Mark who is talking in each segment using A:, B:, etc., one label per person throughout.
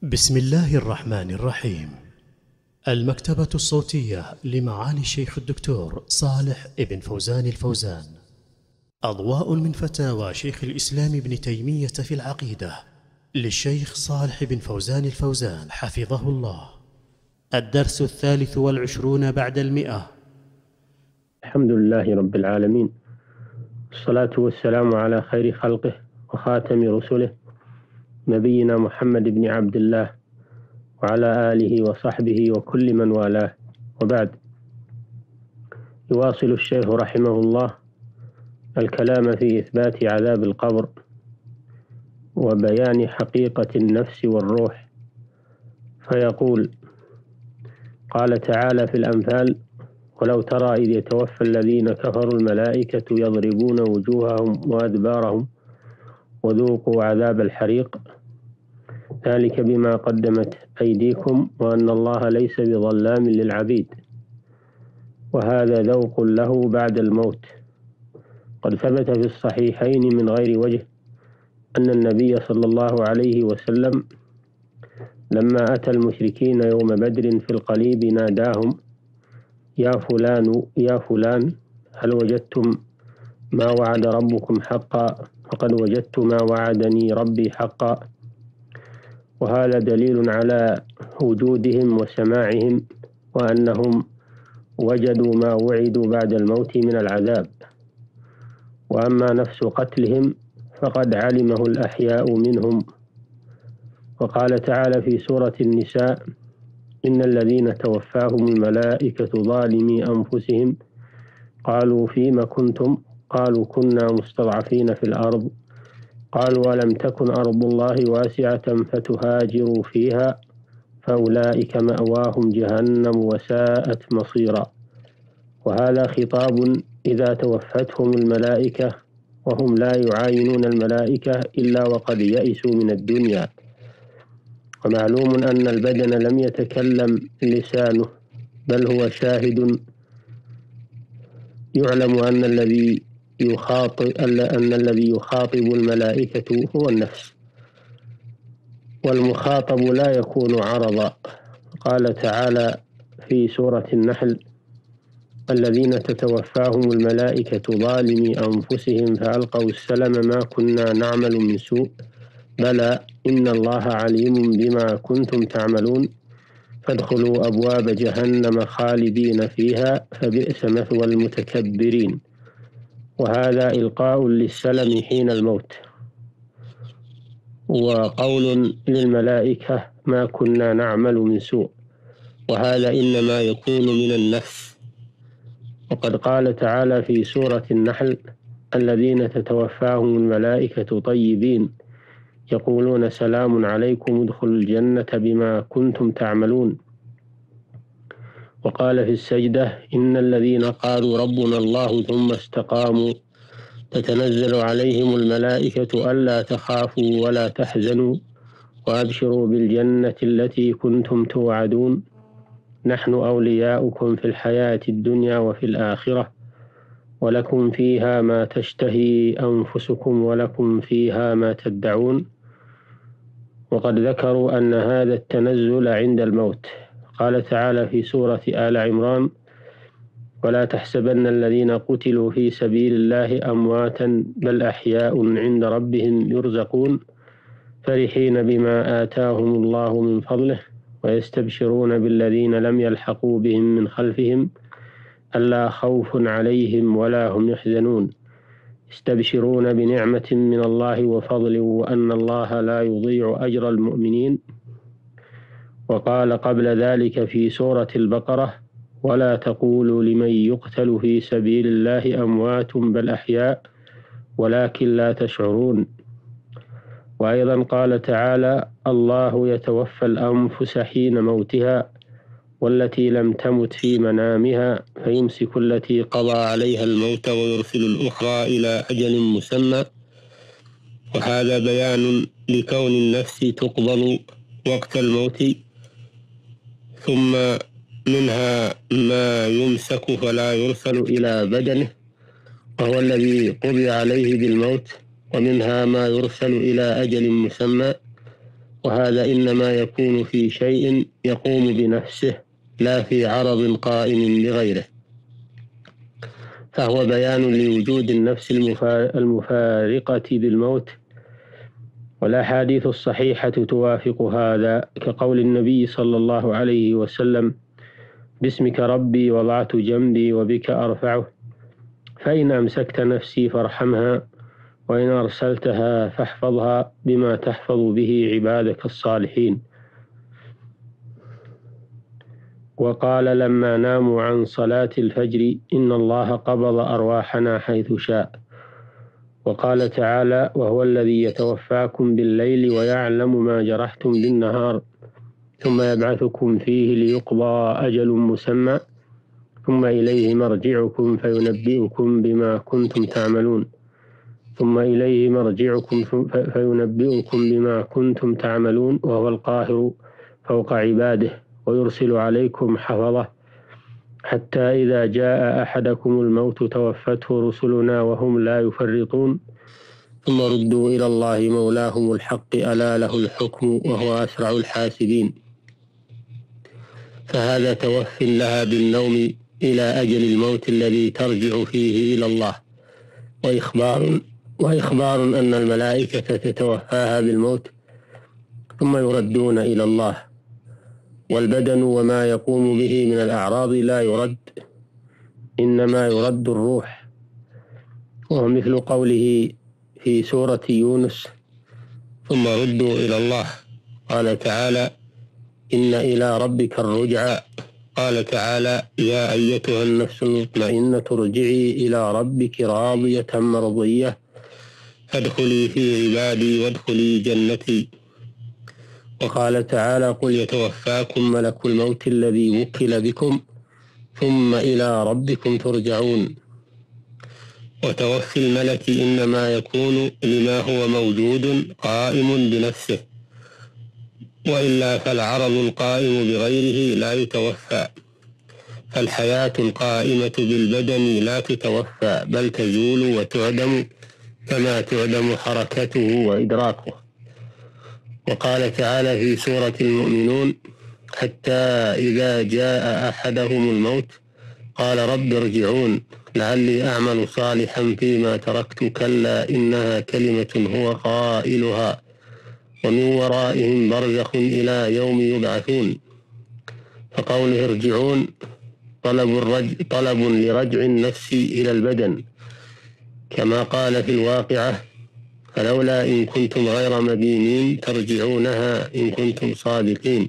A: بسم الله الرحمن الرحيم. المكتبة الصوتية لمعالي الشيخ الدكتور صالح ابن فوزان الفوزان. أضواء من فتاوى شيخ الإسلام ابن تيمية في العقيدة للشيخ صالح بن فوزان الفوزان حفظه الله. الدرس 23 بعد 100.
B: الحمد لله رب العالمين، والصلاة والسلام على خير خلقه وخاتم رسله نبينا محمد بن عبد الله وعلى آله وصحبه وكل من والاه، وبعد. يواصل الشيخ رحمه الله الكلام في إثبات عذاب القبر وبيان حقيقة النفس والروح، فيقول: قال تعالى في الأنفال: ولو ترى إذ يتوفى الذين كفروا الملائكة يضربون وجوههم وأدبارهم وذوقوا عذاب الحريق ذلك بما قدمت أيديكم وأن الله ليس بظلام للعبيد. وهذا ذوق له بعد الموت. قد ثبت في الصحيحين من غير وجه أن النبي صلى الله عليه وسلم لما أتى المشركين يوم بدر في القليب ناداهم: يا فلان يا فلان، هل وجدتم ما وعد ربكم حقا؟ فقد وجدت ما وعدني ربي حقا. وهذا دليل على وجودهم وسماعهم، وأنهم وجدوا ما وعدوا بعد الموت من العذاب. وأما نفس قتلهم فقد علمه الأحياء منهم. وقال تعالى في سورة النساء: إن الذين توفاهم الملائكة ظالمي أنفسهم قالوا فيم كنتم؟ قالوا كنا مستضعفين في الأرض قالوا ولم تكن أرض الله واسعة فتهاجروا فيها فأولئك مأواهم جهنم وساءت مصيرا. وهذا خطاب إذا توفتهم الملائكة وهم لا يعاينون الملائكة إلا وقد يئسوا من الدنيا. ومعلوم أن البدن لم يتكلم لسانه، بل هو شاهد. يعلم أن الذي يخاطب الملائكة هو النفس، والمخاطب لا يكون عرضا. قال تعالى في سورة النحل: الذين تتوفاهم الملائكة ظالمي أنفسهم فألقوا السلم ما كنا نعمل من سوء بلى إن الله عليم بما كنتم تعملون فادخلوا أبواب جهنم خالدين فيها فبئس مثوى المتكبرين. وهذا إلقاء للسلم حين الموت، وقول للملائكة ما كنا نعمل من سوء، وهذا إنما يكون من النفس. وقد قال تعالى في سورة النحل: الذين تتوفاهم الملائكة طيبين يقولون سلام عليكم ادخلوا الجنة بما كنتم تعملون. وقال في السجدة: إن الذين قالوا ربنا الله ثم استقاموا تتنزل عليهم الملائكة ألا تخافوا ولا تحزنوا وأبشروا بالجنة التي كنتم توعدون نحن أولياؤكم في الحياة الدنيا وفي الآخرة ولكم فيها ما تشتهي أنفسكم ولكم فيها ما تدعون. وقد ذكروا أن هذا التنزل عند الموت. قال تعالى في سورة آل عمران: ولا تحسبن الذين قتلوا في سبيل الله أمواتا بل أحياء عند ربهم يرزقون فرحين بما آتاهم الله من فضله ويستبشرون بالذين لم يلحقوا بهم من خلفهم ألا خوف عليهم ولا هم يحزنون يستبشرون بنعمة من الله وفضل وأن الله لا يضيع أجر المؤمنين. وقال قبل ذلك في سورة البقرة: ولا تقولوا لمن يقتل في سبيل الله أموات بل أحياء ولكن لا تشعرون. وأيضا قال تعالى: الله يتوفى الأنفس حين موتها والتي لم تمت في منامها فيمسك التي قضى عليها الموت ويرسل الأخرى إلى أجل مسمى. وهذا بيان لكون النفس تقبض وقت الموت، ثم منها ما يمسك فلا يرسل إلى بدنه وهو الذي قضي عليه بالموت، ومنها ما يرسل إلى أجل مسمى وهذا إنما يكون في شيء يقوم بنفسه لا في عرض قائم بغيره، فهو بيان لوجود النفس المفارقة للموت. والأحاديث الصحيحة توافق هذا، كقول النبي صلى الله عليه وسلم: باسمك ربي وضعت جنبي وبك أرفعه، فإن أمسكت نفسي فارحمها، وإن أرسلتها فاحفظها بما تحفظ به عبادك الصالحين. وقال لما ناموا عن صلاة الفجر: إن الله قبض أرواحنا حيث شاء. وقال تعالى: وهو الذي يتوفاكم بالليل ويعلم ما جرحتم بالنهار ثم يبعثكم فيه ليقضى أجل مسمى ثم إليه مرجعكم فينبئكم بما كنتم تعملون وهو القاهر فوق عباده ويرسل عليكم حفظة حتى إذا جاء أحدكم الموت توفته رسلنا وهم لا يفرطون ثم ردوا إلى الله مولاهم الحق ألا له الحكم وهو أسرع الحاسبين. فهذا توف لها بالنوم إلى أجل الموت الذي ترجع فيه إلى الله، وإخبار أن الملائكة تتوفاها بالموت ثم يردون إلى الله. والبدن وما يقوم به من الأعراض لا يرد، إنما يرد الروح، وهو مثل قوله في سورة يونس: ثم ردوا إلى الله. قال تعالى: إن إلى ربك الرجعى. قال تعالى: يا أيتها النفس المطمئنة ارجعي إلى ربك راضية مرضية فادخلي في عبادي وادخلي جنتي. وقال تعالى: قل يتوفاكم ملك الموت الذي وكل بكم ثم إلى ربكم ترجعون. وتوفي الملك إنما يكون لما هو موجود قائم بنفسه، وإلا فالعرض القائم بغيره لا يتوفى. فالحياة القائمة بالبدن لا تتوفى بل تزول وتعدم كما تعدم حركته وإدراكه. وقال تعالى في سورة المؤمنون: حتى إذا جاء أحدهم الموت قال رب ارجعون لعلي أعمل صالحا فيما تركت كلا إنها كلمة هو قائلها ومن ورائهم برزخ إلى يوم يبعثون. فقوله ارجعون طلب لرجع النفس إلى البدن، كما قال في الواقعة: فلولا إن كنتم غير مدينين ترجعونها إن كنتم صادقين.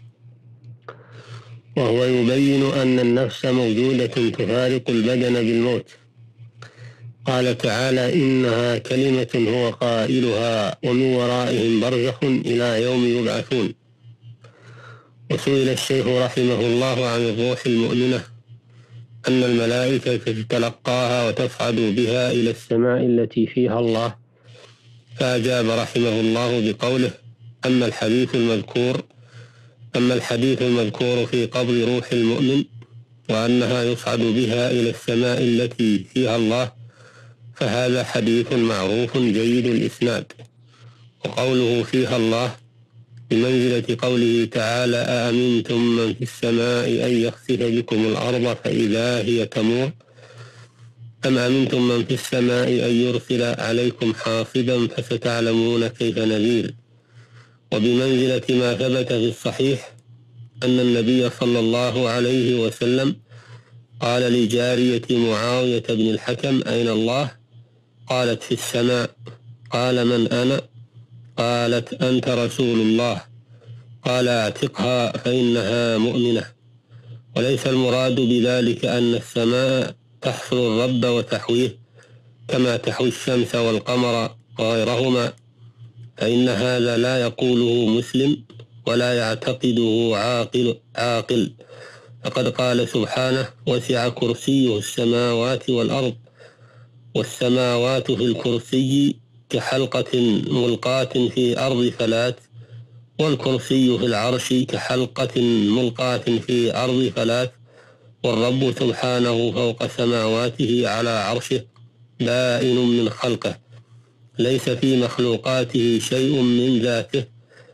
B: وهو يبين أن النفس موجودة تفارق البدن بالموت. قال تعالى: إنها كلمة هو قائلها ومن ورائهم برزخ إلى يوم يبعثون. وسئل الشيخ رحمه الله عن الروح المؤمنة أن الملائكة تتلقاها وتصعد بها إلى السماء التي فيها الله، فأجاب رحمه الله بقوله: أما الحديث المذكور في قبض روح المؤمن وأنها يصعد بها إلى السماء التي فيها الله فهذا حديث معروف جيد الإسناد. وقوله فيها الله بمنزلة قوله تعالى: أأمنتم من في السماء أن يخسف بكم الأرض فإذا هي تمور أم أمنتم من في السماء أن يرسل عليكم حاصبا فستعلمون كيف نذير. وبمنزلة ما ثبت في الصحيح أن النبي صلى الله عليه وسلم قال لجارية معاوية بن الحكم: أين الله؟ قالت: في السماء. قال: من أنا؟ قالت: أنت رسول الله. قال: اعتقها فإنها مؤمنة. وليس المراد بذلك أن السماء تحصل الرب وتحويه كما تحوي الشمس والقمر وغيرهما، فإن هذا لا يقوله مسلم ولا يعتقده عاقل. فقد قال سبحانه: وسع كرسيه السماوات والأرض والسماوات في الكرسي كحلقة ملقاة في أرض فلات، والكرسي في العرش كحلقة ملقاة في أرض فلات، والرب سبحانه فوق سماواته على عرشه بائن من خلقه، ليس في مخلوقاته شيء من ذاته،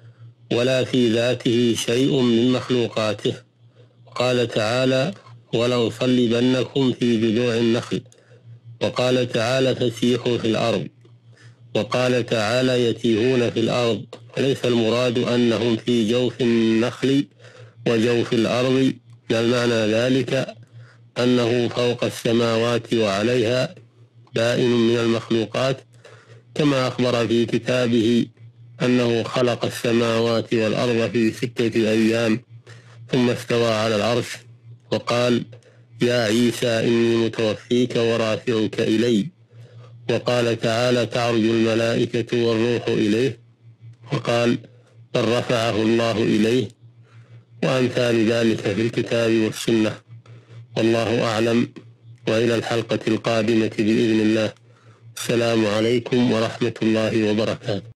B: ولا في ذاته شيء من مخلوقاته. قال تعالى: ولأصلبنكم في جذوع النخل. وقال تعالى: فسيحوا في الأرض. وقال تعالى: يتيهون في الأرض. وليس المراد أنهم في جوف النخل وجوف الأرض، بل معنى ذلك أنه فوق السماوات وعليها، بائن من المخلوقات، كما أخبر في كتابه أنه خلق السماوات والأرض في 6 أيام ثم استوى على العرش. وقال: يا عيسى إني متوفيك ورافعك إلي. وقال تعالى: تعرج الملائكة والروح إليه. وقال: بل رفعه الله إليه. وأمثال ذلك في الكتاب والسنة. والله أعلم، وإلى الحلقة القادمة بإذن الله. السلام عليكم ورحمة الله وبركاته.